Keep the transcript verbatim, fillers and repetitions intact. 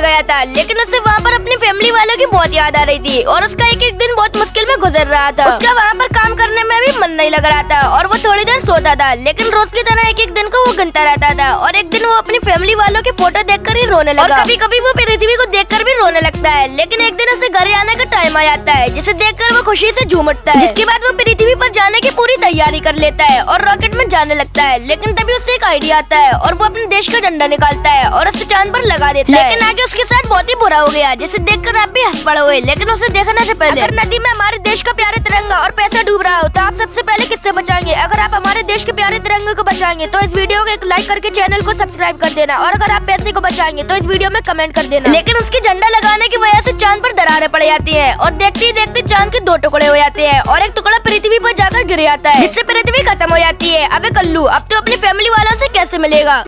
गया था, लेकिन उसे वहाँ पर अपनी फैमिली वालों की बहुत याद आ रही थी और उसका एक एक दिन बहुत मुश्किल में गुजर रहा था। उसका वहाँ पर काम करने में भी मन नहीं लग रहा था और वो थोड़ी देर सोता था, लेकिन रोज की तरह एक एक दिन को वो गिनता रहता था। और एक दिन वो अपनी फैमिली वालों की फोटो देखकर ही रोने लगा। और कभी कभी वो पृथ्वी को देखकर भी रोने लगता है, लेकिन एक दिन उसे घर आने का टाइम आ जाता है, जिसे देखकर वो खुशी से झूम उठता है। जिसके बाद वो पृथ्वी पर जाने की पूरी तैयारी कर लेता है और रॉकेट में जाने लगता है। लेकिन तभी उसे एक आइडिया आता है और वो अपने देश का झंडा निकालता है और उसे चांद पर लगा देता है। लेकिन आगे उसके साथ बहुत ही बुरा हो गया, जिसे देखकर आप भी हंस पड़ोगे। लेकिन उसे देखने से पहले, अगर नदी में हमारे देश का प्यारे तिरंगा और पैसा डूब रहा हो तो आप सबसे पहले किससे बचाएंगे? अगर आप हमारे देश के प्यारे तिरंगे को बचाएंगे तो इस वीडियो को एक लाइक करके चैनल को सब्सक्राइब कर देना, और अगर आप पैसे को बचाएंगे तो इस वीडियो में कमेंट कर देना। लेकिन उसके झंडा लगाने की वजह से चांद पर दरारें पड़ जाती है और देखते ही देखते चांद के दो टुकड़े हो जाते हैं और एक टुकड़ा पृथ्वी पर जाकर गिर जाता है, जिससे पृथ्वी खत्म हो जाती है। अबे कल्लू, अब तो अपनी फैमिली वालों से कैसे मिलेगा?